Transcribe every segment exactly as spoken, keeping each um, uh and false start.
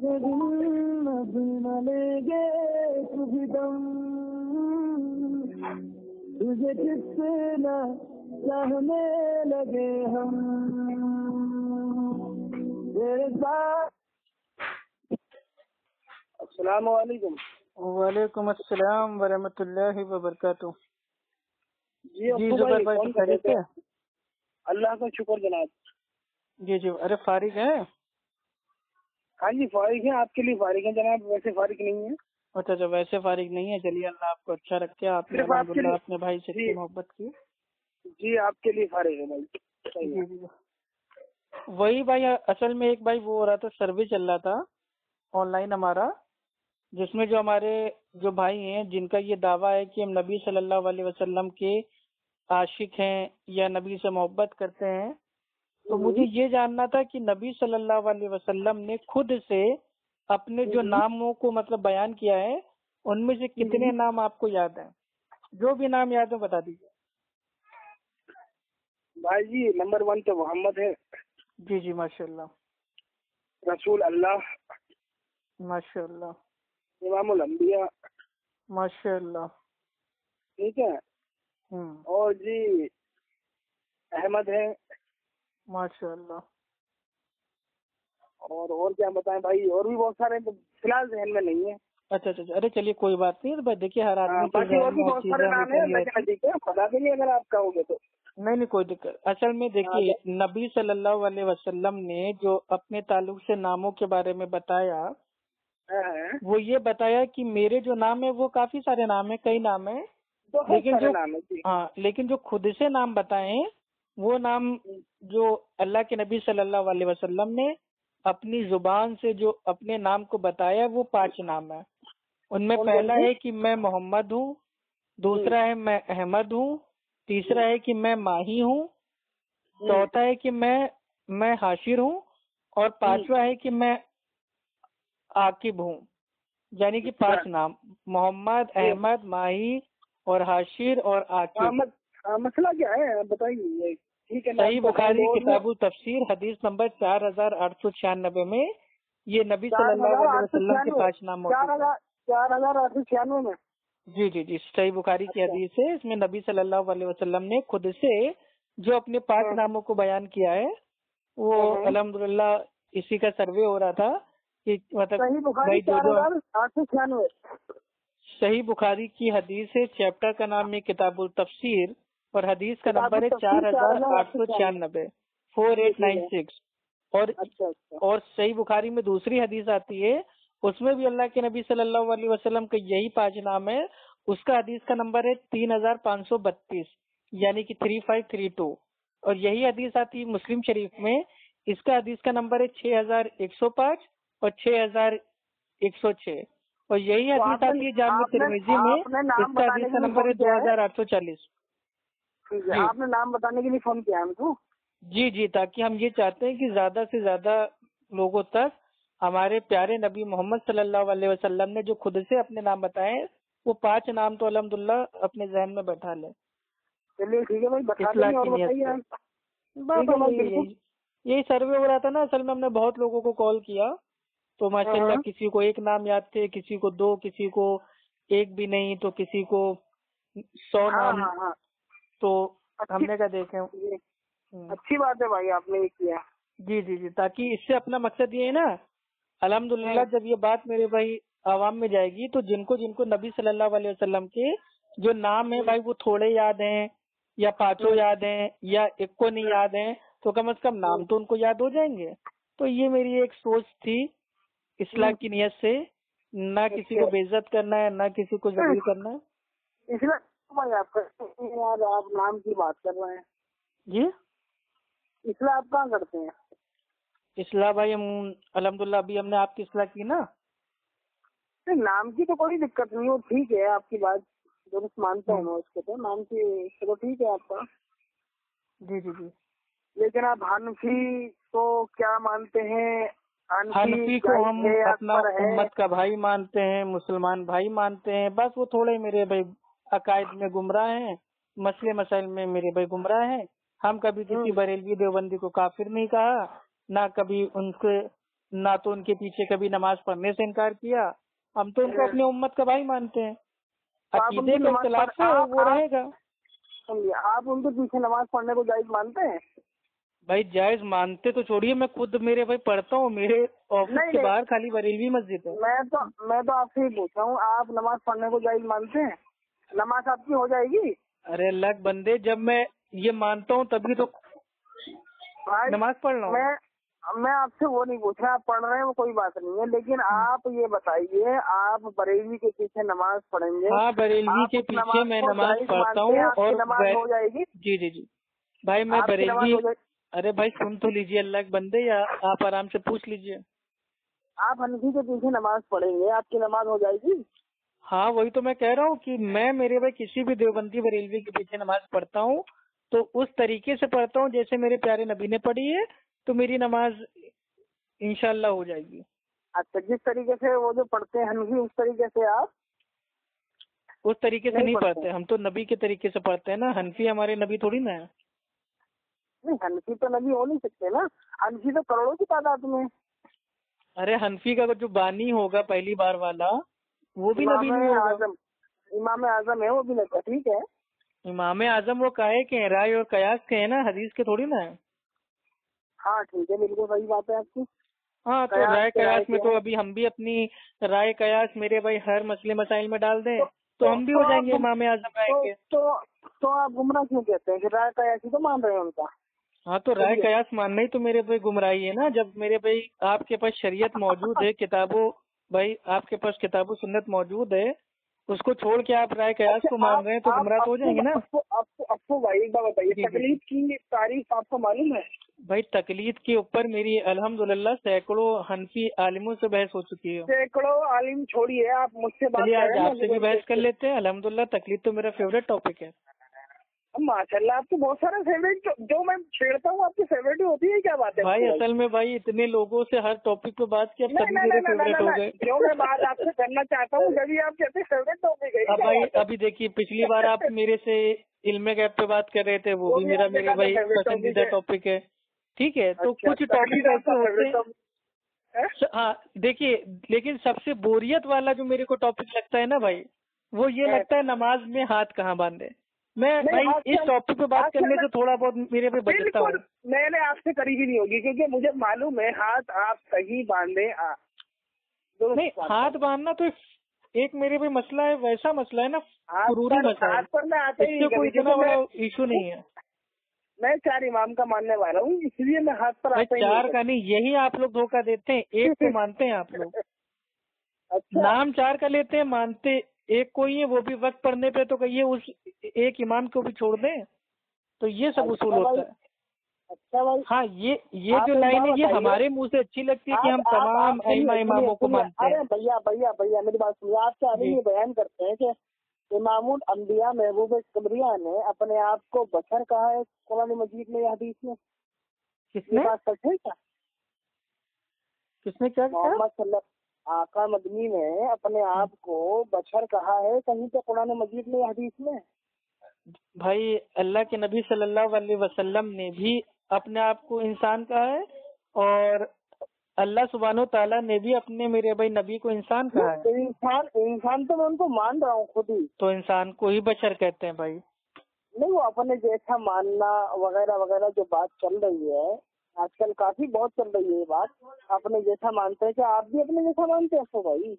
یہ دن نہ لے گے کبھی دم، تجھے کس سے نہ چاہنے لگے ہم تیرے ساتھ۔ السلام علیکم۔ وعلیکم السلام ورحمۃ اللہ وبرکاتہ۔ جی جی زبیر بھائی تو خیریت سے؟ اللہ کا شکر جناب۔ جی جی، ارے فارغ ہیں؟ ہاں جی فارغ ہیں، آپ کے لیے فارغ ہیں جناب، ویسے فارغ نہیں ہے۔ اچھا اچھا، ویسے فارغ نہیں ہے، چلیے اللہ آپ کو اچھا رکھے، آپ نے صرف آپ الحمد کے للہ لیے اپنے بھائی سے جی محبت کی۔ جی آپ کے لیے فارغ ہے بھائی۔ صحیح جی ہے۔ جی، وہی بھائی اصل میں ایک بھائی وہ ہو رہا تھا، سروے چل رہا تھا آن لائن ہمارا، جس میں جو ہمارے جو بھائی ہیں جن کا یہ دعویٰ ہے کہ ہم نبی صلی اللہ علیہ وسلم کے عاشق ہیں یا نبی سے محبت کرتے ہیں، تو مجھے یہ جاننا تھا کہ نبی صلی اللہ علیہ وسلم نے خود سے اپنے جو ناموں کو مطلب بیان کیا ہے، ان میں سے کتنے نام آپ کو یاد ہیں؟ جو بھی نام یاد ہو بتا دیجیے۔ بھائی جی نمبر ون تو محمد ہے۔ جی جی ماشاء اللہ رسول اللہ، ماشاء اللہ امام الانبیاء، ماشاء اللہ۔ ٹھیک ہے، ہوں اور جی احمد ہے، ماشاء اللہ۔ اور اور کیا بتائیں بھائی، اور بھی بہت سارے ہیں، فی الحال ذہن میں نہیں ہے۔ اچھا اچھا، ارے چلیے کوئی بات نہیں، بھائی دیکھیے ہر آدمی کے باقی اور ذہن بھی میں ہر بہت چیزیں سارے نام ہیں، ہمیشہ نہیں لیکن ہوتی۔ ٹھیک ہے بتا دیں گے اگر آپ کہو گے تو۔ نہیں نہیں کوئی دقت، اصل میں دیکھیے نبی صلی اللہ علیہ وسلم نے جو اپنے تعلق سے ناموں کے بارے میں بتایا، وہ یہ بتایا کہ میرے جو نام ہے وہ کافی سارے نام ہیں، کئی نام ہیں، لیکن جو ہاں لیکن جو خود سے نام بتائیں وہ نام جو اللہ کے نبی صلی اللہ علیہ وسلم نے اپنی زبان سے جو اپنے نام کو بتایا وہ پانچ نام ہیں۔ ان میں پہلا ہے کہ میں محمد ہوں، دوسرا ہے میں احمد ہوں، تیسرا ہے کہ میں ماہی ہوں، چوتھا ہے کہ میں میں حاشر ہوں، اور پانچواں ہے کہ میں عاقب ہوں۔ یعنی کہ پانچ نام، محمد، احمد، ماہی اور حاشر اور عاقب۔ مسئلہ کیا ہے بتائیے؟ ٹھیک ہے، صحیح بخاری کتاب التفسیر حدیث نمبر چار ہزار آٹھ سو چھیانوے میں یہ نبی صلی اللہ علیہ وسلم کے پانچ نام موجود ہیں۔ چار ہزار آٹھ سو چھیانوے میں؟ جی جی جی، صحیح بخاری کی حدیث ہے، اس میں نبی صلی اللہ علیہ وسلم نے خود سے جو اپنے پانچ ناموں کو بیان کیا ہے، وہ الحمدللہ اسی کا سروے ہو رہا تھا کہ مطلب بھائی جو جو آٹھ سو چھیانوے صحیح بخاری کی حدیث ہے، چیپٹر کا نام ہے کتاب التفسیر اور حدیث کا نمبر ہے چار ہزار آٹھ سو چھیانوے فور ایٹ نائن سکس اور اور صحیح بخاری میں دوسری حدیث آتی ہے، اس میں بھی اللہ کے نبی صلی اللہ علیہ وسلم کا یہی پانچ نام ہے، اس کا حدیث کا نمبر ہے تین ہزار پانچ سو بتیس یعنی کہ تھری فائیو تھری ٹو اور یہی حدیث آتی ہے مسلم شریف میں، اس کا حدیث کا نمبر ہے چھ ہزار ایک سو پانچ اور چھ ہزار ایک سو چھ اور یہی حدیث آتی ہے جامع ترمذی میں، اس کا حدیث کا نمبر ہے دو ہزار آٹھ سو چالیس۔ آپ نے نام بتانے کے لیے فون کیا ہے تو؟ جی جی، تاکہ ہم یہ چاہتے ہیں کہ زیادہ سے زیادہ لوگوں تک ہمارے پیارے نبی محمد صلی اللہ علیہ وسلم نے جو خود سے اپنے نام بتائے وہ پانچ نام تو الحمدللہ اپنے ذہن میں بیٹھا لیں۔ چلیے ٹھیک ہے بھائی، بتا اصلاح دیں اور کی نیت بتائیے سے یہی یہی سروے ہو رہا تھا نا، اصل میں ہم نے بہت لوگوں کو کال کیا تو ماشاءاللہ کسی کو ایک نام یاد تھے، کسی کو دو، کسی کو ایک بھی نہیں، تو کسی کو سو نام، تو ہم نے کہا دیکھیں۔ اچھی بات ہے بھائی آپ نے یہ کیا۔ جی جی جی، تاکہ اس سے اپنا مقصد یہ ہے نا، الحمدللہ جب یہ بات میرے بھائی عوام میں جائے گی تو جن کو جن کو نبی صلی اللہ علیہ وسلم کے جو نام ہیں بھائی وہ تھوڑے یاد ہیں یا پانچوں یاد ہیں یا ایک کو نہیں یاد ہیں، تو کم از کم نام تو ان کو یاد ہو جائیں گے۔ تو یہ میری ایک سوچ تھی اصلاح کی نیت سے، نہ کسی کو بے عزت کرنا ہے نہ کسی کو ذلیل کرنا ہے۔ اصلاح آپ آپ نام کی بات کر رہے ہیں جی، اصلاح آپ کہاں کرتے ہیں؟ اصلاح بھائی ہم الحمدللہ ابھی ہم نے آپ کی اصلاح کی نا۔ نام کی تو کوئی دقت نہیں، وہ ٹھیک ہے، آپ کی بات درست مانتا ہوں میں اس کو، تو نام کی چلو ٹھیک ہے آپ کا۔ جی جی جی، لیکن آپ حنفی کو کیا مانتے ہیں؟ حنفی کو ہم اپنا امت کا بھائی مانتے ہیں، مسلمان بھائی مانتے ہیں، بس وہ تھوڑے میرے بھائی عقائد میں گمراہ ہیں، مسئلے مسائل میں میرے بھائی گمراہ ہیں۔ ہم کبھی کسی بریلوی دیوبندی کو کافر نہیں کہا، نہ کبھی ان کے نہ تو ان کے پیچھے کبھی نماز پڑھنے سے انکار کیا. ہم تو ان کو اپنی امت کا بھائی مانتے ہیں. عقیدے کا اختلاف ہے وہ رہے گا. آپ ان کے پیچھے نماز پڑھنے کو جائز مانتے ہیں؟ بھائی جائز مانتے تو چھوڑیے، میں خود میرے بھائی پڑھتا ہوں، میرے آفس کے باہر خالی بریلوی مسجد ہے. میں تو میں تو آپ سے ہی پوچھ رہا ہوں، آپ نماز پڑھنے کو جائز مانتے ہیں؟ نماز آپ کی ہو جائے گی؟ ارے اللہ کے بندے، جب میں یہ مانتا ہوں تبھی تو نماز پڑھ رہا ہوں. میں میں آپ سے وہ نہیں پوچھ رہا، آپ پڑھ رہے ہیں وہ کوئی بات نہیں ہے، لیکن آپ یہ بتائیے آپ بریلوی کے پیچھے نماز پڑھیں گے؟ ہاں بریلوی کے پیچھے میں نماز پڑھتا ہوں اور نماز ہو جائے گی؟ جی جی جی بھائی میں بریلوی. ارے بھائی سن تو لیجیے اللہ کے بندے، یا آپ آرام سے پوچھ لیجیے. آپ حنفی کے پیچھے نماز پڑھیں گے، آپ کی نماز ہو جائے گی؟ ہاں وہی تو میں کہہ رہا ہوں کہ میں میرے بھائی کسی بھی دیوبندی بریلوی کے پیچھے نماز پڑھتا ہوں تو اس طریقے سے پڑھتا ہوں جیسے میرے پیارے نبی نے پڑھی ہے، تو میری نماز انشاءاللہ ہو جائے گی. اچھا، جس طریقے سے وہ جو پڑھتے ہیں حنفی اس طریقے سے آپ؟ اس طریقے سے نہیں پڑھتے، ہم تو نبی کے طریقے سے پڑھتے ہیں نا. حنفی ہمارے نبی تھوڑی نا ہے. نہیں حنفی تو نبی ہو نہیں سکتے نا، حنفی تو کروڑوں کی تعداد میں. ارے حنفی کا جو بانی ہوگا پہلی بار والا وہ بھی نبی نہیں ہوگا. امام اعظم ہے وہ بھی لگتا. ٹھیک ہے، امام اعظم وہ کہے کہ رائے اور قیاس کے ہیں نا، حدیث کے تھوڑی نا ہے. ہاں ٹھیک ہے، بالکل صحیح بات ہے آپ کی. ہاں تو رائے قیاس میں تو ابھی ہم بھی اپنی رائے قیاس میرے بھائی ہر مسئلے مسائل میں ڈال دیں تو ہم بھی ہو جائیں گے امام اعظم رائے کے. تو آپ گمراہ کیوں کہتے ہیں کہ رائے قیاس ہی تو مان رہے ہیں ان کا؟ ہاں تو رائے قیاس ماننا ہی تو میرے بھائی گمراہی ہے نا. جب میرے بھائی آپ کے پاس شریعت موجود ہے، کتابوں بھائی آپ کے پاس کتاب و سنت موجود ہے، اس کو چھوڑ کے آپ رائے قیاس کو مان رہے ہیں تو گمراہ تو ہو جائیں گے نا. آپ کو بھائی ایک بات بتائیے، تقلید کی تعریف آپ کو معلوم ہے؟ بھائی تقلید کے اوپر میری الحمدللہ سینکڑوں حنفی عالموں سے بحث ہو چکی ہے. سینکڑوں عالم چھوڑیے، آپ مجھ سے بات چلیے آج آپ سے بھی بحث کر لیتے ہیں. الحمدللہ تقلید تو میرا فیوریٹ ٹاپک ہے. ماشاء اللہ، آپ کے بہت سارے فیوریٹ جو میں چھیڑتا ہوں آپ کی فیوریٹ ہی ہوتی ہے. کیا بات ہے بھائی؟ اصل میں بھائی اتنے لوگوں سے ہر ٹاپک پہ بات کیا سبھی میرے فیوریٹ ہو گئے. جو میں بات آپ سے کرنا چاہتا ہوں جبھی آپ کہتے ہیں فیوریٹ ٹاپک ہے. اب بھائی ابھی دیکھیے پچھلی بار آپ میرے سے علم غیب پہ بات کر رہے تھے، وہ بھی میرا میرے بھائی پسندیدہ ٹاپک ہے. ٹھیک ہے، تو کچھ ٹاپک ایسے ہوتے ہیں. ہاں دیکھیے، لیکن سب سے بوریت والا جو میرے کو ٹاپک لگتا ہے نا بھائی، وہ یہ لگتا ہے نماز میں ہاتھ کہاں باندھے. میں بھائی اس ٹاپک پہ بات کرنے سے تھوڑا بہت میرے پہ بچتا ہوں. میں نے آپ سے کری ہی نہیں ہوگی کیونکہ مجھے معلوم ہے ہاتھ آپ صحیح باندھے. نہیں ہاتھ باندھنا تو ایک میرے پہ مسئلہ ہے، ویسا مسئلہ ہے نا ضروری مسئلہ ہے، اس سے کوئی اتنا بڑا ایشو نہیں ہے. میں چار امام کا ماننے والا ہوں، اس لیے میں ہاتھ پر چار کا نہیں، یہی آپ لوگ دھوکہ دیتے ہیں. ایک کو مانتے ہیں آپ لوگ، نام چار کا لیتے ہیں، مانتے ایک کوئی ہے، وہ بھی وقت پڑنے پہ تو کہیے اس ایک امام کو بھی چھوڑ دیں. تو یہ سب اصول ہوتا ہے. اچھا بھائی، ہاں یہ یہ جو لائن ہے یہ ہمارے منہ سے اچھی لگتی ہے کہ ہم تمام ائمہ اماموں کو مانتے ہیں. بھیا بھیا بھیا میری بات سنیے، آپ کیا یہ بیان کرتے ہیں کہ امام الانبیاء محبوب کبریہ نے اپنے آپ کو بشر کہا ہے قرآن مجید میں یا حدیث میں؟ کس نے؟ بات سچ ہے کیا؟ کس نے کیا کہا؟ محمد صلی اللہ آقا مدنی نے اپنے آپ کو بشر کہا ہے کہیں پہ قرآن مجید میں یا حدیث میں؟ بھائی اللہ کے نبی صلی اللہ علیہ وسلم نے بھی اپنے آپ کو انسان کہا ہے، اور اللہ سبحانہ و تعالیٰ نے بھی اپنے میرے بھائی نبی کو انسان کہا ہے. انسان انسان تو میں ان کو مان رہا ہوں خود ہی. تو انسان کو ہی بشر کہتے ہیں بھائی. نہیں وہ اپنے جیسا ماننا وغیرہ وغیرہ جو بات چل رہی ہے آج کل کافی بہت چل رہی ہے یہ بات، اپنے جیسا مانتے ہیں. کیا آپ بھی اپنے جیسا مانتے ہیں تو بھائی؟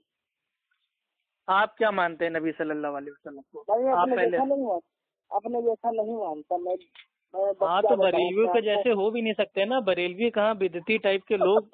آپ کیا مانتے ہیں نبی صلی اللہ علیہ وسلم کو؟ بھائی اپنے جیسا نہیں مانتا، اپنے جیسا نہیں مانتا میں. ہاں تو بریلوی کے جیسے ہو بھی نہیں سکتے نا، بریلوی کہاں بدعتی ٹائپ کے لوگ.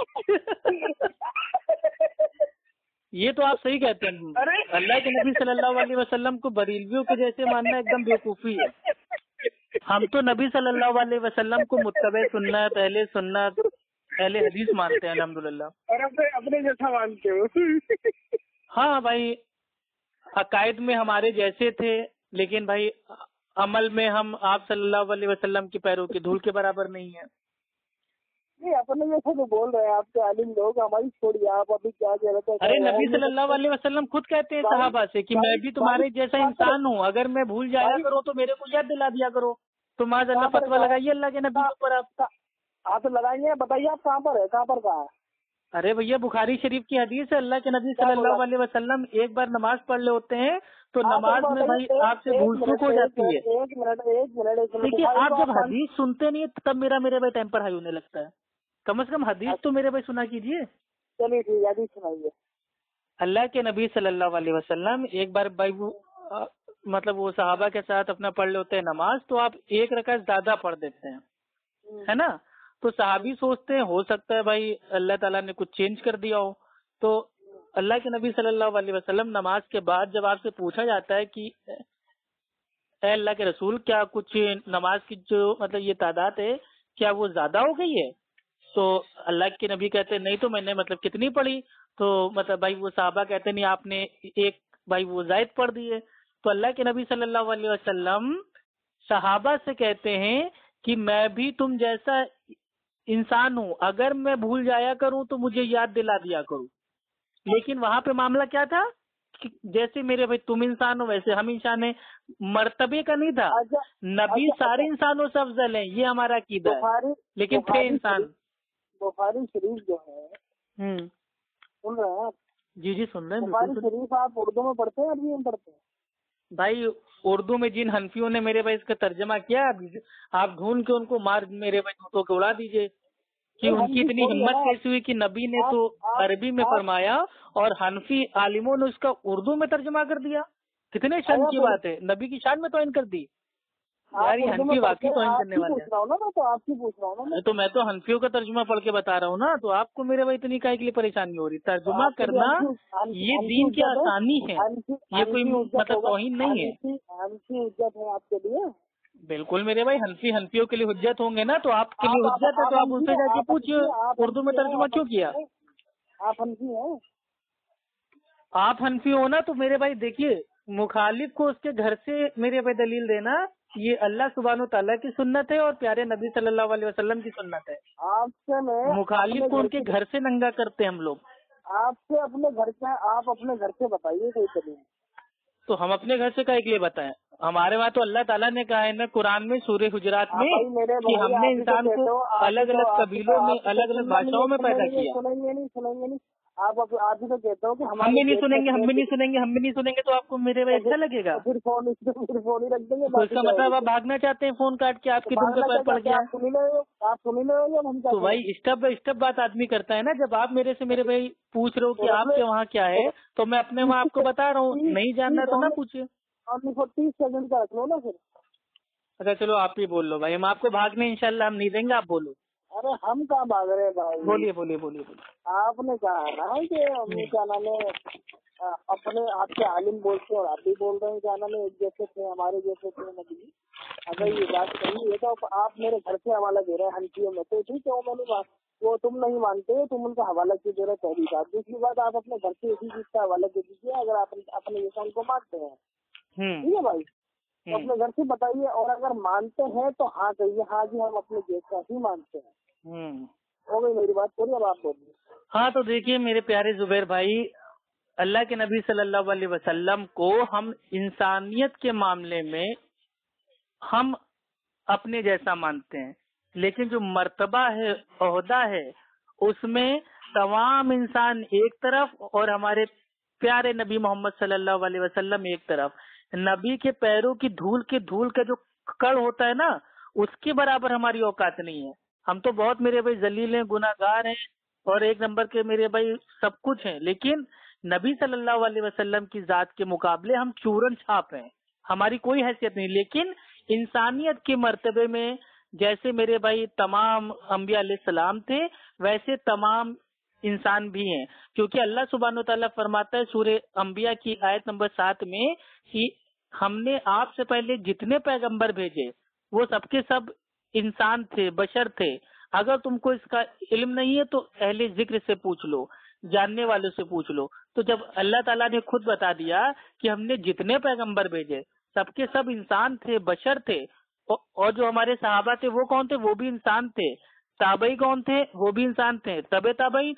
یہ تو آپ صحیح کہتے ہیں. اللہ کے نبی صلی اللہ علیہ وسلم کو بریلویوں کے جیسے ماننا ایک دم بیوقوفی ہے. ہم تو نبی صلی اللہ علیہ وسلم کو متبع سنت، اہل سنت، اہل حدیث مانتے ہیں الحمدللہ. اور اپنے جیسا مانتے ہو؟ ہاں بھائی، عقائد میں ہمارے جیسے تھے لیکن بھائی عمل میں ہم آپ صلی اللہ علیہ وسلم کی پیروں کی دھول کے برابر نہیں ہیں. نہیں اپنے جیسے جو بول رہے ہیں آپ کے عالم لوگ، ہماری چھوڑیے آپ ابھی کیا کہہ رہے تھے. ارے نبی صلی اللہ علیہ وسلم خود کہتے ہیں صحابہ سے کہ میں بھی تمہارے جیسا انسان ہوں، اگر میں بھول جایا کرو تو میرے کو یاد دلا دیا کرو. تو معاذ اللہ فتویٰ لگائیے اللہ کے نبی کے اوپر. آپ ہاں تو لگائیں گے، بتائیے آپ کہاں پر ہے، کہاں پر کہاں ہے؟ ارے بھیا बुखारी शरीफ की हदीस है, अल्लाह के नबी सल्लल्लाहु अलैहि वसल्लम एक बार नमाज पढ़ रहे होते हैं तो नमाज में भाई आपसे भूल चूक हो जाती है। एक मिनट एक मिनट देखिए आप जब हदीस सुनते नहीं तब मेरा मेरे भाई टेम्पर हाई होने लगता है। कम से कम हदीस तो मेरे भाई सुना कीजिए। चलिए ठीक है, हदीस सुनाइए। अल्लाह के नबी सल्लल्लाहु अलैहि वसल्लम एक बार भाई वो आ, मतलब वो सहाबा के साथ अपना पढ़ रहे होते हैं नमाज, तो आप एक रकात ज्यादा पढ़ देते हैं, है ना। तो सहाबी सोचते हैं हो सकता है भाई अल्लाह ताला ने कुछ चेंज कर दिया हो। तो अल्लाह के नबी सल्लल्लाहु अलैहि वसल्लम नमाज के बाद जब आपसे पूछा जाता है कि ए अल्लाह के रसूल क्या कुछ नमाज की जो मतलब ये तादाद है क्या वो ज्यादा हो गई है, तो अल्लाह के नबी कहते हैं नहीं तो मैंने मतलब कितनी पढ़ी, तो मतलब भाई वो साहबा कहते नहीं आपने एक भाई वो जायद पढ़ दी है। तो अल्लाह के नबी सल्लल्लाहु अलैहि वसल्लम सहाबा से कहते हैं कि मैं भी तुम जैसा इंसान हूँ, अगर मैं भूल जाया करूँ तो मुझे याद दिला दिया करूँ। लेकिन वहां पे मामला क्या था कि जैसे मेरे भाई तुम इंसान हो वैसे हम इंसान हैं, मर्तबे का नहीं था। नबी सारे इंसानों से अफजल हैं, ये हमारा अकीदा है, लेकिन थे इंसान। बुखारी शरीफ जो है हम्म सुन रहे हैं आप? जी जी सुन रहे हैं। बुखारी शरीफ आप उर्दू में पढ़ते हैं अरबी में पढ़ते हैं? भाई उर्दू में जिन हनफियों ने मेरे भाई इसका तर्जमा किया आप ढूंढ के उनको मार मेरे भाई जूतों के उड़ा दीजिए कि उनकी इतनी हिम्मत कैसी हुई कि नबी ने तो अरबी में फरमाया और हनफी आलिमों ने उसका उर्दू में तर्जमा कर दिया। कितने शर्म की बात है, नबी की शान में तौहीन कर दी यार, ये हनफी वाकई तौहीन करने वाले हैं। तो आपकी पूछ रहा हूँ ना, तो मैं तो हनफियों का तर्जुमा पढ़ के बता रहा हूँ ना, तो आपको मेरे भाई इतनी काहे के लिए परेशानी हो रही? तर्जुमा करना ये दीन की आसानी है, ये कोई मतलब तौहीन नहीं है। हनफी हुज्जत है आपके लिए? बिल्कुल मेरे भाई, हनफी हनफियों के लिए हुज्जत होंगे ना, तो आपके लिए हुज्जत है तो आप उनसे जाके पूछिए उर्दू में तर्जुमा क्यों किया। आप हनफी हैं? आप हनफी हो ना, तो मेरे भाई देखिए मुखालिफ को उसके घर से मेरे भाई दलील देना ये अल्लाह सुब्हानो तआला की सुन्नत है और प्यारे नबी सल्लल्लाहु अलैहि वसल्लम की सुन्नत है। आपसे मैं मुखालिफ को उनके घर से नंगा करते हैं हम लोग। आपसे अपने घर से आप अपने घर से बताइए कोई दलील। तो हम अपने घर से काहे के लिए बताएं? हमारे वहाँ तो अल्लाह ताला ने कहा है ना कुरान में सूरह हुजरात में कि हमने इंसान को अलग अलग कबीलों में अलग अलग भाषाओं में पैदा किया। सुनेंगे नहीं सुनेंगे नहीं आप आप ही तो कहते हो कि हम भी नहीं सुनेंगे हम भी नहीं सुनेंगे हम भी नहीं सुनेंगे तो आपको मेरे भाई अच्छा लगेगा? फिर फोन फिर फोन ही रख देंगे। तो इसका मतलब आप भागना चाहते हैं फोन काट के, आपके दुम के पैर पड़ गया। आप सुनी रहे हो आप सुनी रहे हो हम तो भाई स्टेप बाय स्टेप बात आदमी करता है ना। जब आप मेरे से मेरे भाई पूछ रहे हो कि आपके वहाँ क्या है तो मैं अपने वहाँ आपको बता रहा हूँ, नहीं जानना तो ना पूछिए। तीस सेकंड का रख लो ना फिर। अच्छा चलो आप ही बोल लो भाई, हम आपको भागने इंशाल्लाह हम नहीं देंगे, आप बोलो। अरे हम कहाँ भाग रहे हैं भाई? बोलिए बोलिए बोलिए बोलिए। आपने कहा ना कि हम क्या नाम है अपने आपके आलिम बोलते हैं और आप भी बोल रहे हैं क्या नाम है एक जैसे थे हमारे जैसे थे नबी। अगर ये बात सही है तो आप मेरे घर से हवाला दे रहे हैं हनफियों में, तो ठीक है वो मैंने बात वो तुम नहीं मानते हो, तुम उनका हवाला क्यों दे रहे हो? पहली बात। दूसरी बात आप अपने घर से इसी चीज का हवाला दे दीजिए अगर आप अपने जैसा उनको मानते हैं, ठीक है भाई? तो अपने घर से बताइए और अगर मानते हैं तो हाँ कहिए हाँ जी हम अपने जैसा ही मानते हैं। हो गई मेरी बात पूरी, अब आप बोलिए। हाँ तो देखिए मेरे प्यारे जुबैर भाई, अल्लाह के नबी सल्लल्लाहु अलैहि वसल्लम को हम इंसानियत के मामले में हम अपने जैसा मानते हैं, लेकिन जो मर्तबा है ओहदा है उसमें तमाम इंसान एक तरफ और हमारे प्यारे नबी मोहम्मद सल्लल्लाहु अलैहि वसल्लम एक तरफ। नबी के पैरों की धूल के धूल का जो कण होता है ना उसके बराबर हमारी औकात नहीं है। हम तो बहुत मेरे भाई जलील हैं, गुनाहगार हैं और एक नंबर के मेरे भाई सब कुछ हैं, लेकिन नबी सल्लल्लाहु अलैहि वसल्लम की जात के मुकाबले हम चूरन छाप हैं, हमारी कोई हैसियत नहीं। लेकिन इंसानियत के मर्तबे में जैसे मेरे भाई तमाम अंबिया अलैहिस्सलाम थे वैसे तमाम इंसान भी हैं, क्योंकि अल्लाह सुब्हानो तआला फरमाता है सूरह अंबिया की आयत नंबर सात में कि हमने आपसे पहले जितने पैगंबर भेजे वो सबके सब इंसान थे, बशर थे। अगर तुमको इसका इल्म नहीं है तो अहले जिक्र से पूछ लो, जानने वालों से पूछ लो। तो जब अल्लाह ताला ने खुद बता दिया कि हमने जितने पैगंबर भेजे सबके सब इंसान थे, बशर थे, और जो हमारे सहाबा थे वो कौन थे? वो भी इंसान थे। ताबई कौन थे? वो भी इंसान थे। तबे ताबई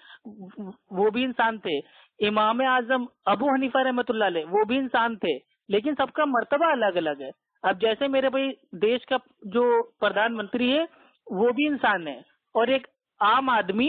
वो भी इंसान थे। इमाम आजम अबू हनीफा रहमतुल्लाह अलैह वो भी इंसान थे, लेकिन सबका मर्तबा अलग अलग है। अब जैसे मेरे भाई देश का जो प्रधानमंत्री है वो भी इंसान है और एक आम आदमी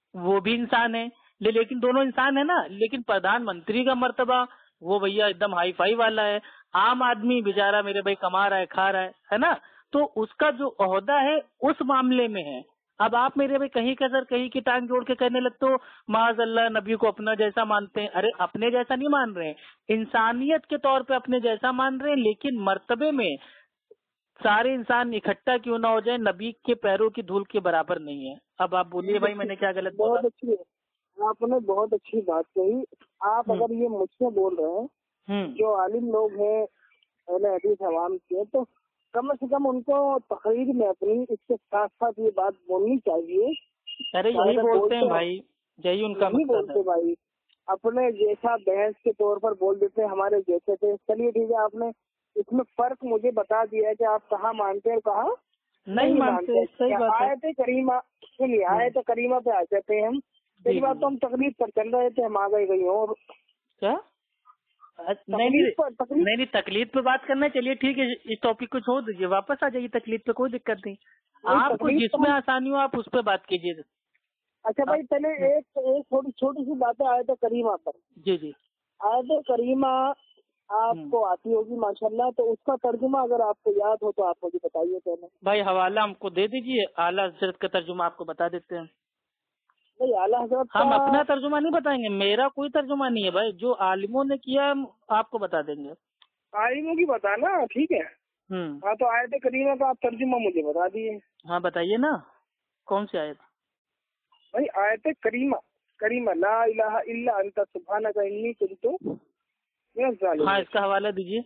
وہ بھی انسان ہے, لیکن دونوں انسان ہے نا. لیکن پردھان منتری کا مرتبہ وہ بھیا ایک دم ہائی فائی والا ہے. عام آدمی بیچارہ میرے بھائی کما رہا ہے, کھا رہا ہے, ہے نا. تو اس کا جو عہدہ ہے اس معاملے میں ہے. اب آپ میرے بھائی کہیں کا سر کہیں کی ٹانگ جوڑ کے کہنے لگتے ہو معاذ اللہ نبی کو اپنا جیسا مانتے ہیں. ارے اپنے جیسا نہیں مان رہے ہیں, انسانیت کے طور پہ اپنے جیسا مان رہے ہیں, لیکن مرتبے میں سارے انسان اکٹھا کیوں نہ ہو جائے نبی کے پیروں کی دھول کے برابر نہیں ہے. اب آپ بولیے بھائی میں نے کیا غلط بولا؟ بہت اچھی آپ نے بہت اچھی بات کہی. آپ اگر یہ مجھ سے بول رہے ہیں جو عالم لوگ ہیں اہل حدیث عوام کے, تو کم سے کم ان کو تقریر میں اپنی اس کے ساتھ ساتھ یہ بات بولنی چاہیے. ارے یہی بولتے ہیں بھائی, یہی ان کا مقصد ہے بھائی. اپنے جیسا بحث کے طور پر بول دیتے ہمارے جیسے تھے. چلیے ٹھیک ہے, آپ نے اس میں فرق مجھے بتا دیا ہے کہ آپ کہاں مانتے ہیں اور کہاں نہیں مانتے. آیت کریمہ سنیے, آیت کریمہ پہ آ جاتے ہیں ہم. پہلی بات تو ہم تقریر پر چل رہے تھے, ہم آ گئے گئی ہوں. کیا نہیں نہیں تکلیف پہ بات کرنا ہے. چلیے ٹھیک ہے, اس ٹاپک کو چھوڑ دیجیے, واپس آ جائیے تکلیف پہ, کوئی دقت نہیں. آپ کو جس میں آسانی ہو آپ اس پہ بات کیجیے. اچھا بھائی پہلے ایک ایک تھوڑی چھوٹی سی بات ہے آیت کریمہ پر. جی جی آیت کریمہ آپ کو آتی ہوگی ماشاءاللہ, تو اس کا ترجمہ اگر آپ کو یاد ہو تو آپ مجھے بتائیے. پہلے بھائی حوالہ ہم کو دے دیجیے, اعلیٰ حضرت کا ترجمہ آپ کو بتا دیتے ہیں. بھائی اعلیٰ حضرت ہم اپنا ترجمہ نہیں بتائیں گے, میرا کوئی ترجمہ نہیں ہے بھائی, جو عالموں نے کیا ہم آپ کو بتا دیں گے. عالموں کی بتانا ٹھیک ہے. ہاں تو آیت کریمہ کا آپ ترجمہ مجھے بتا دیے. ہاں بتائیے نا, کون سی آیت؟ بھائی آیت کریمہ کریمہ لا الہ الا انت سبحانک انی کنت من الظالمین. ہاں اس کا حوالہ دیجیے.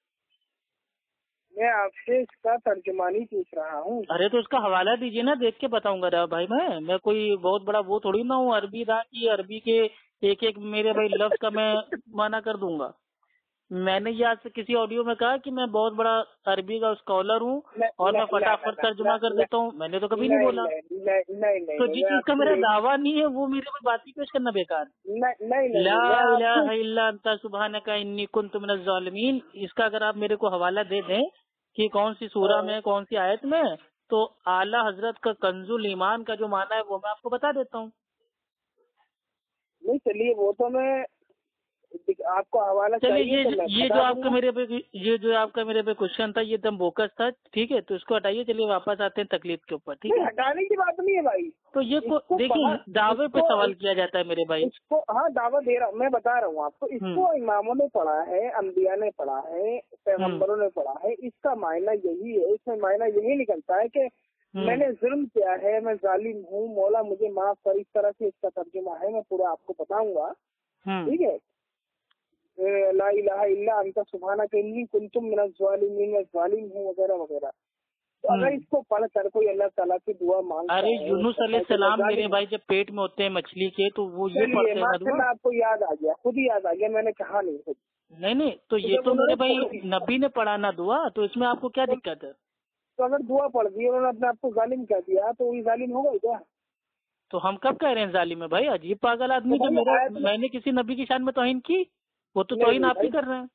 میں آپ سے اس کا ترجمہ نہیں پوچھ رہا ہوں. ارے تو اس کا حوالہ دیجیے نا, دیکھ کے بتاؤں گا بھائی. میں میں کوئی بہت بڑا وہ تھوڑی نہ ہوں, عربی دا کی عربی کے ایک ایک میرے بھائی لفظ کا میں معنی کر دوں گا. میں نے یہ آج سے کسی آڈیو میں کہا کہ میں بہت بڑا عربی کا اسکالر ہوں اور میں فٹافٹ ترجمہ کر دیتا ہوں, میں نے تو کبھی نہیں بولا. تو جس چیز کا میرا دعویٰ نہیں ہے وہ میرے کو بات ہی پیش کرنا بیکار. لا الہ الا انت سبحانک انی کنت من الظالمین, اس کا اگر آپ میرے کو حوالہ دے دیں کہ کون سی سورہ میں کون سی آیت میں, تو اعلیٰ حضرت کا کنز الایمان کا جو معنی ہے وہ میں آپ کو بتا دیتا ہوں. نہیں چلیے وہ تو میں آپ کو حوالہ چلیے, یہ یہ جو آپ کا میرے پہ یہ جو آپ کا میرے پہ کوشچن تھا یہ دم بوکس تھا, ٹھیک ہے, تو اس کو ہٹائیے. چلیے واپس آتے ہیں تکلیف کے اوپر, ٹھیک ہے. ہٹانے کی بات نہیں ہے بھائی, تو یہ دیکھیے دعوے پہ سوال کیا جاتا ہے میرے بھائی. اس کو ہاں دعویٰ دے رہا ہوں, میں بتا رہا ہوں آپ کو. اس کو اماموں نے پڑھا ہے, انبیاء نے پڑھا ہے, پیغمبروں نے پڑھا ہے. اس کا معنی یہی ہے, اس میں معنی یہی نکلتا ہے کہ میں نے ظلم کیا ہے, میں ظالم ہوں, مولا مجھے معاف کر. اس طرح سے اس کا ترجمہ ہے, میں پورا آپ کو بتاؤں گا, ٹھیک ہے. لا الہ الا انت سبحانک انی کنت من الظالمین, میں ظالم ہوں وغیرہ وغیرہ. تو اگر اس کو پڑھ کر کوئی اللہ تعالیٰ کی دعا مانگتا ہے. ارے یونس علیہ السلام میرے بھائی جب پیٹ میں ہوتے ہیں مچھلی کے, تو وہ یہ پڑھتے ہیں. آپ کو یاد آ گیا, خود ہی یاد آ گیا, میں نے کہا نہیں خود. نہیں نہیں تو یہ تو میرے بھائی نبی نے پڑھا نا دعا, تو اس میں آپ کو کیا دقت ہے؟ تو اگر دعا پڑھ دی انہوں نے اپنے آپ کو ظالم کہہ دیا تو وہی ظالم ہوگا کیا؟ تو ہم کب کہہ رہے ہیں ظالم ہے بھائی؟ عجیب پاگل آدمی. جو میرا میں نے کسی نبی کی شان میں توہین کی, وہ تو توہین آپ ہی کر رہے ہیں.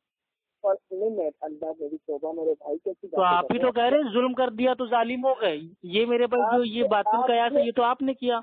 تو آپ ہی تو کہہ رہے ہیں ظلم کر دیا تو ظالم ہو گئے. یہ میرے بھائی جو یہ باطل قیاس ہے یہ تو آپ نے کیا.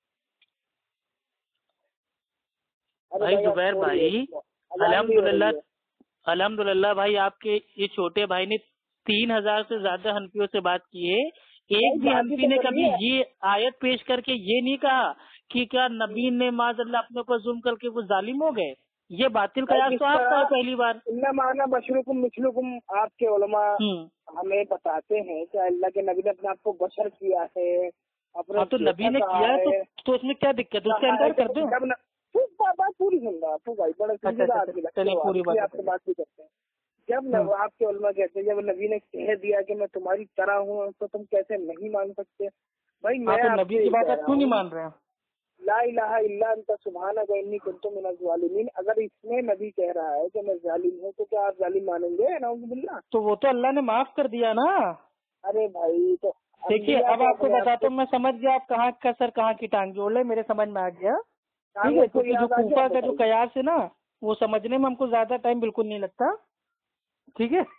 بھائی زبیر بھائی الحمدللہ الحمدللہ بھائی آپ کے یہ چھوٹے بھائی نے تین ہزار سے زیادہ حنفیوں سے بات کی ہے. ایک بھی حنفی نے کبھی یہ آیت پیش کر کے یہ نہیں کہا کہ کیا نبی نے معاذ اللہ اپنے اوپر ظلم کر کے وہ ظالم ہو گئے. یہ باطل قیاس تو آپ کا پہلی بار. مانا بشرکم مثلکم آپ کے علماء ہمیں بتاتے ہیں کہ اللہ کے نبی نے اپنے آپ کو بشر کیا ہے. ہاں تو نبی نے کیا ہے تو اس میں کیا دقت ہے؟ اس کا انکار کر دو. بات پوری سن رہا آپ بھائی, بڑا پوری بات آپ سے بات بھی کرتے ہیں. جب آپ کے علماء کہتے ہیں جب نبی نے کہہ دیا کہ میں تمہاری طرح ہوں تو تم کیسے نہیں مان سکتے بھائی؟ میں نبی کی بات کیوں نہیں مان رہے ہیں؟ لا الہ الا انت سبحانک انی کنت من الظالمین. اگر اس میں نبی کہہ رہا ہے کہ میں ظالم ہوں تو کیا آپ ظالم مانیں گے؟ نعوذ باللہ. تو وہ تو اللہ نے معاف کر دیا نا. ارے بھائی تو دیکھیے اب آپ کو بتاتا ہوں, میں سمجھ گیا آپ کہاں کا سر کہاں کی ٹانگ جوڑ لے, میرے سمجھ میں آ گیا. ٹھیک ہے, کیونکہ جو کوفہ کا جو قیاس ہے نا وہ سمجھنے میں ہم کو زیادہ ٹائم بالکل نہیں لگتا. ٹھیک ہے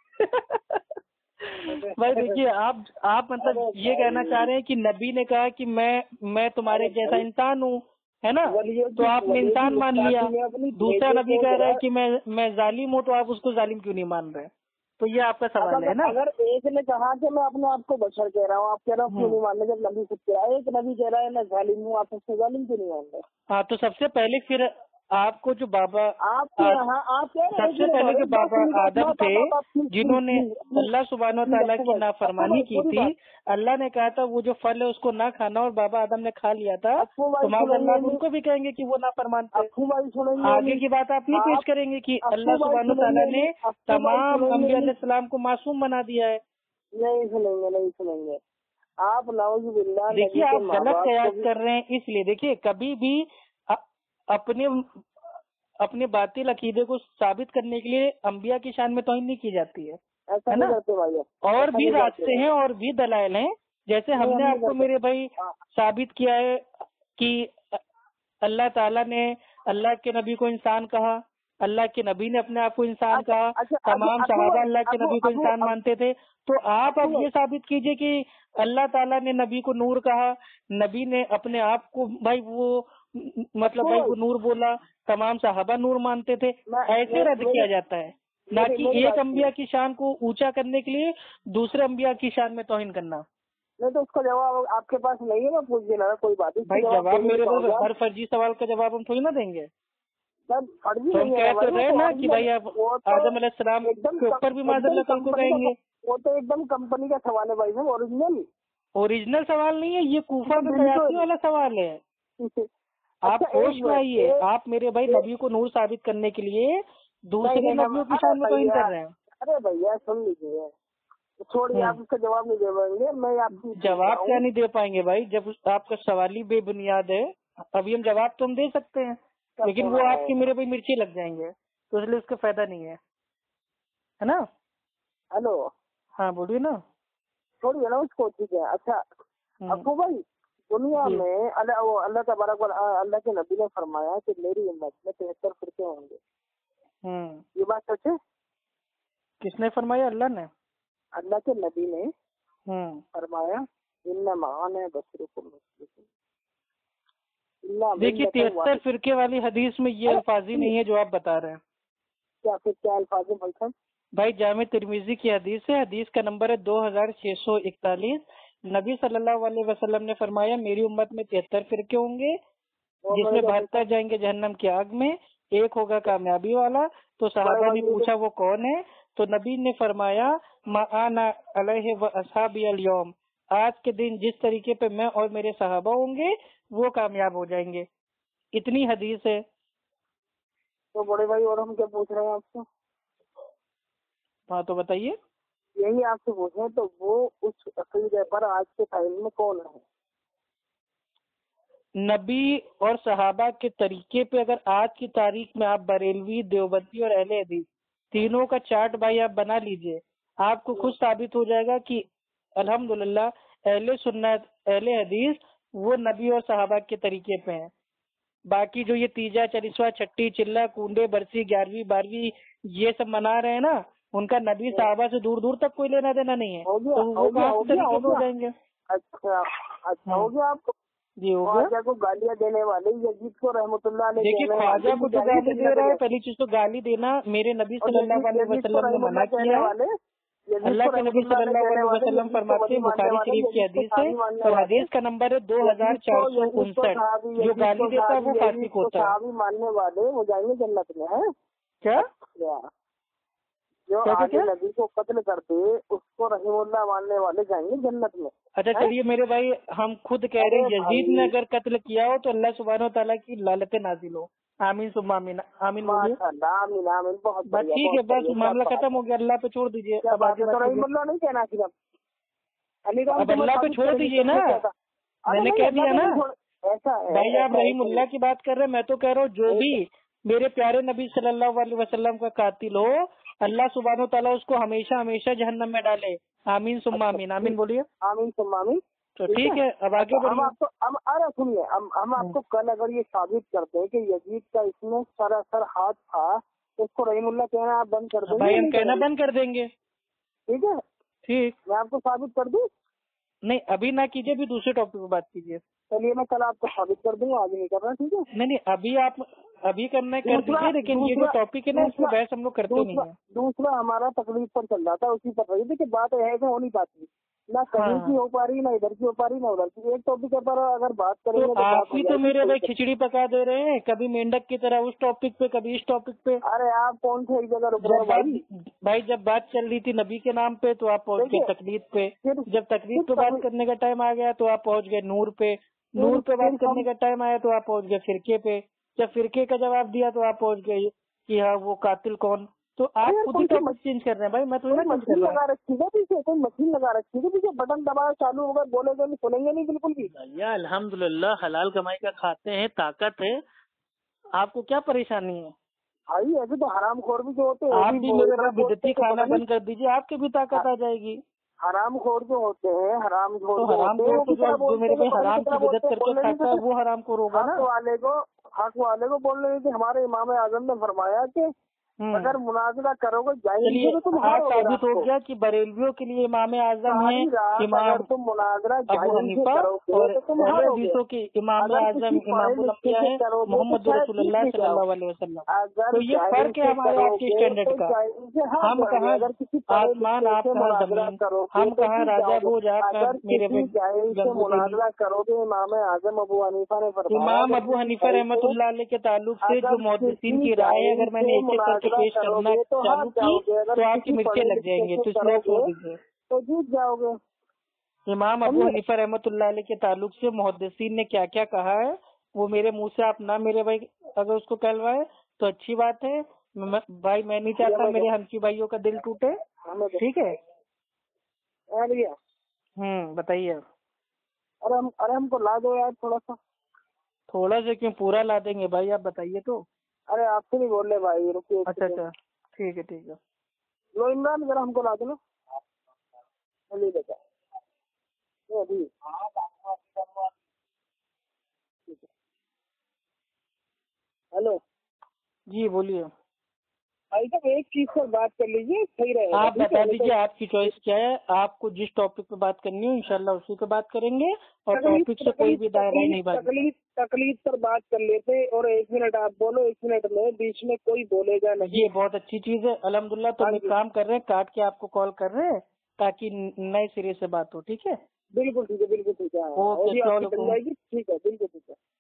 بھائی دیکھیے آپ آپ مطلب یہ کہنا چاہ رہے ہیں کہ نبی نے کہا کہ میں میں تمہارے جیسا انسان ہوں, ہے نا؟ تو آپ نے انسان مان لیا. دوسرا نبی کہہ رہا ہے کہ میں میں ظالم ہوں، تو آپ اس کو ظالم کیوں نہیں مان رہے؟ تو یہ آپ کا سوال ہے نا. اگر ایک نے کہا کہ میں اپنے آپ کو بشر کہہ رہا ہوں، آپ کہہ رہا ہوں کیوں نہیں مان رہے؟ جب نبی خود کہہ رہا ہے، ایک نبی کہہ رہا ہے میں ظالم ہوں، آپ اس کو ظالم کیوں نہیں مان رہے؟ ہاں، تو سب سے پہلے پھر آپ کو جو بابا آپ سب سے پہلے جو بابا آدم تھے جنہوں نے اللہ سبحانہ و تعالیٰ کی نافرمانی کی تھی، اللہ نے کہا تھا وہ جو پھل ہے اس کو نہ کھانا، اور بابا آدم نے کھا لیا تھا، تو معاذ اللہ ان کو بھی کہیں گے کہ وہ نافرمان تھے. آگے کی بات آپ نہیں پیش کریں گے کہ اللہ سبحانہ و تعالیٰ نے تمام انبیاء علیہ السلام کو معصوم بنا دیا ہے. نہیں سنیں گے، نہیں سنیں گے آپ. نعوذ باللہ. دیکھیے آپ غلط قیاس کر رہے ہیں. اس لیے دیکھیے کبھی بھی اپنے اپنے باطل عقیدے کو ثابت کرنے کے لیے انبیاء کی شان میں توہین نہیں کی جاتی ہے، ہے نا؟ اور بھی راستے ہیں اور بھی دلائل ہیں، جیسے ہم نے آپ کو میرے بھائی ثابت کیا ہے کہ اللہ تعالیٰ نے اللہ کے نبی کو انسان کہا، اللہ کے نبی نے اپنے آپ کو انسان کہا، تمام صحابہ اللہ کے نبی کو انسان مانتے تھے. تو آپ اب یہ ثابت کیجئے کہ اللہ تعالیٰ نے نبی کو نور کہا، نبی نے اپنے آپ کو بھائی وہ مطلب بھائی وہ نور بولا، تمام صحابہ نور مانتے تھے. ایسے رد کیا جاتا ہے، نہ کہ ایک انبیاء کی شان کو اونچا کرنے کے لیے دوسرے انبیاء کی شان میں توہین کرنا. نہیں تو اس کا جواب آپ کے پاس نہیں ہے، میں پوچھ دینا کوئی بات نہیں. بھائی جواب میرے پاس ہر فرضی سوال کا جواب ہم تھوڑی نہ دیں گے. ہم کہتے رہے نا کہ بھائی آپ آدم علیہ السلام کے اوپر بھی معاذ اللہ کل کو کہیں گے. وہ تو ایک دم کمپنی کا سوال ہے بھائی صاحب، اوریجنل اوریجنل سوال نہیں ہے، یہ کوفہ میں قیاسی والا سوال ہے. آپ ہوش میں آئیے. آپ میرے بھائی نبی کو نور ثابت کرنے کے لیے دوسرے نبیوں کی شان میں توہین کر رہے ہیں. ارے بھیا سن لیجیے، چھوڑیے آپ اس کا جواب نہیں دے پائیں گے. میں آپ کی جواب کیا نہیں دے پائیں گے بھائی، جب آپ کا سوال ہی بے بنیاد ہے. ابھی ہم جواب تو ہم دے سکتے ہیں، لیکن وہ آپ کی میرے بھائی مرچی لگ جائیں گے، تو اس لیے اس کا فائدہ نہیں ہے، ہے نا؟ ہلو ہاں بولیے نا. چھوڑیے نا اس کو، ٹھیک ہے. اچھا ابو بھائی، دنیا میں اللہ وہ اللہ تبارک اللہ کے نبی نے فرمایا کہ میری امت میں تہتر فرقے ہوں گے. یہ بات سچ ہے؟ کس نے فرمایا؟ اللہ نے. اللہ کے نبی نے فرمایا انما انا بشرکم مثلکم. دیکھیے تہتر فرقے والی حدیث میں یہ الفاظ ہی نہیں ہے جو آپ بتا رہے ہیں. کیا پھر کیا الفاظ ہے بھائی صاحب؟ بھائی جامع ترمذی کی حدیث ہے، حدیث کا نمبر ہے دو ہزار چھ سو اکتالیس. نبی صلی اللہ علیہ وسلم نے فرمایا میری امت میں تہتر فرقے ہوں گے جس میں بہتر جائیں گے جہنم کی آگ میں، ایک ہوگا کامیابی والا. تو صحابہ نے پوچھا وہ کون ہے؟ تو نبی نے فرمایا ما انا علیہ و اصحابی اليوم، آج کے دن جس طریقے پہ میں اور میرے صحابہ ہوں گے وہ کامیاب ہو جائیں گے. اتنی حدیث ہے. تو بڑے بھائی اور ہم کیا پوچھ رہے ہیں آپ سے؟ ہاں تو بتائیے. یہی آپ سے پوچھ رہے ہیں تو وہ اس عقیدے پر آج کے ٹائم میں کون ہے؟ نبی اور صحابہ کے طریقے پہ اگر آج کی تاریخ میں آپ بریلوی، دیوبندی اور اہل حدیث تینوں کا چارٹ بھائی آپ بنا لیجئے، آپ کو خود ثابت ہو جائے گا کہ الحمدللہ اہل سنت اہل حدیث وہ نبی اور صحابہ کے طریقے پہ ہیں. باقی جو یہ تیجا چریسوا چھٹی چلا کنڈے برسی گیارہویں بارہویں یہ سب منا رہے ہیں نا، ان کا نبی صحابہ سے دور دور تک کوئی لینا دینا نہیں ہے، تو وہ کہاں سے طریقے پہ ہو جائیں گے؟ اچھا اچھا ہو گیا. آپ کو جی ہو گیا. خواجہ کو گالیاں دینے والے یزید کو رحمۃ اللہ علیہ، دیکھیے خواجہ کو تو گالی دے رہا ہے. پہلی چیز تو گالی دینا میرے نبی صلی اللہ علیہ وسلم نے منع کیا ہے. اللہ کے نبی صلی اللہ علیہ وسلم فرماتے ہیں بخاری شریف کی حدیث ہے اور حدیث کا نمبر ہے دو ہزار چار سو انسٹھ، جو گالی دیتا ہے وہ فاسق ہوتا ہے. صحابی ماننے والے وہ جائیں گے جنت میں. ہے کیا جو آج نبی کو قتل کرتے اس کو رحیم اللہ ماننے والے جائیں گے جنت میں. اچھا چلیے میرے بھائی ہم خود کہہ رہے ہیں یزید نے اگر قتل کیا ہو تو اللہ سبحانہ و تعالیٰ کی لعنت نازل ہو. آمین ثم آمین. آمین بولیے. آمین آمین. بہت بس ٹھیک ہے، بس معاملہ ختم ہو گیا، اللہ پہ چھوڑ دیجیے. اب آگے رحیم اللہ نہیں کہنا صرف اب اللہ پہ چھوڑ دیجیے نا، میں نے کہہ دیا نا. ایسا بھائی آپ رحیم اللہ کی بات کر رہے ہیں، میں تو کہہ رہا ہوں جو بھی میرے پیارے نبی صلی اللہ علیہ وسلم کا قاتل ہو اللہ سبحانہ و تعالیٰ اس کو ہمیشہ ہمیشہ جہنم میں ڈالے. آمین ثم آمین. آمین بولیے. آمین ثم آمین. تو ٹھیک ہے اب آگے ہم آپ کو ارے سنیے ہم آپ کو کل اگر یہ ثابت کرتے ہیں کہ یزید کا اس میں سراسر ہاتھ تھا تو اس کو رحیم اللہ کہنا آپ بند کر دیں گے؟ بھائی ہم کہنا بند کر دیں گے. ٹھیک ہے ٹھیک. میں آپ کو ثابت کر دوں؟ نہیں ابھی نہ کیجیے، بھی دوسرے ٹاپک پہ بات کیجیے. चलिए मैं कल आपको साबित कर दूंगा, आज नहीं करना, ठीक है? नहीं नहीं, अभी आप अभी करना है कर दीजिए, लेकिन ये जो टॉपिक है ना इसमें बहस हम लोग करते नहीं है। दूसरा हमारा तकलीफ पर चल जाता है, उसी पर रही थी कि बात है हो नहीं पाती, ना कहीं की हो पा रही, ना इधर की हो पा रही, ना उधर की। एक टॉपिक पर अगर बात करेंगे तो तो आप ही तो मेरे भाई खिचड़ी पका दे रहे हैं, कभी मेंढक की तरह उस टॉपिक पे, कभी इस टॉपिक पे। अरे आप कौन से एक जगह रुक रहे हो भाई? भाई जब बात चल रही थी नबी के नाम पे तो आप पहुंच गए तकलीफ पे, जब तकलीफ पे बात करने का टाइम आ गया तो आप पहुंच गए नूर पे, नूर पे बात करने का टाइम आया तो आप पहुंच गए फिरके पे, जब फिरके का जवाब दिया तो आप पहुंच गए कि हाँ वो कातिल कौन। तो आप खुद ही टॉपिक चेंज कर रहे हैं भाई, मैं तो मशीन लगा रखी है पीछे, कोई मशीन लगा रखी है पीछे, बटन दबाया चालू होगा, बोलेगे नहीं, सुनेंगे नहीं बिल्कुल भी। भैया अल्हम्दुलिल्लाह हलाल कमाई का खाते हैं, ताकत है, आपको क्या परेशानी है? भाई ऐसे तो हराम खोर भी जो होते हैं, आप भी मेरे बिदती खाना बंद कर दीजिए, आपकी भी ताकत आ जाएगी। हराम खोर जो होते हैं, हराम खोर तो हराम खोर तो जो मेरे पे हराम की बिदत करके खाता है वो हराम खोर होगा ना। हक वाले को हक वाले को बोलने देते। हमारे इमाम आजम ने फरमाया कि अगर मुनाजरा करोगे जाएंगे तो तुम आज साबित हो गया कि बरेलवियों के लिए इमाम आजम है इमाम तुम मुनाजरा अबू हनीफा और हदीसों के इमाम आजम इमाम उलम्बिया है मोहम्मद रसूलुल्लाह सल्लल्लाहु अलैहि वसल्लम। तो ये फर्क है हमारे आपके स्टैंडर्ड का। हम कहाँ आसमान आपका जमीन, हम कहाँ राजा भोज आपका मेरे पे मुनाजरा करोगे। इमाम आजम अबू हनीफा ने फरमाया, इमाम अबू हनीफा रहमतुल्लाह अलैह के ताल्लुक से जो मुहद्दिसीन की राय है, अगर मैंने एक एक करके पेश करना चालू की तो आपकी मिर्चें लग जाएंगे, तो इसलिए छोड़ दीजिए, तो जीत जाओगे। इमाम अबू हनीफा रहमतुल्लाह अलैह के ताल्लुक से मुहद्दिसीन ने क्या क्या कहा है वो मेरे मुंह से आप ना मेरे भाई अगर उसको कहलवाए तो अच्छी बात है। मैं, भाई मैं नहीं चाहता मेरे हंसी भाइयों का दिल टूटे, ठीक है? हम्म बताइए। अरे हम अरे हमको ला दो यार थोड़ा सा। थोड़ा सा क्यों, पूरा ला देंगे भाई, आप बताइए तो। अरे आपसे नहीं बोल रहे भाई, रुकिए। अच्छा अच्छा ठीक है ठीक है। लो इमरान जरा हमको ला दो ना, ले बेटा अभी। हेलो जी बोलिए भाई साहब, एक चीज पर बात कर लीजिए, सही रहेगा। आप बता दीजिए आपकी चॉइस क्या है, आपको जिस टॉपिक पे बात करनी हो इंशाल्लाह उसी पे बात करेंगे, और टॉपिक से कोई भी दायरा नहीं बात। तकलीफ तकलीफ पर बात कर लेते और एक मिनट आप बोलो, एक मिनट में बीच में कोई बोलेगा नहीं। ये बहुत अच्छी चीज है अल्हम्दुलिल्लाह। तो एक काम कर रहे हैं, काट के आपको कॉल कर रहे हैं ताकि नए सिरे से बात हो, ठीक है? बिल्कुल ठीक है, बिल्कुल ठीक है, ओके, ठीक है, बिल्कुल ठीक है।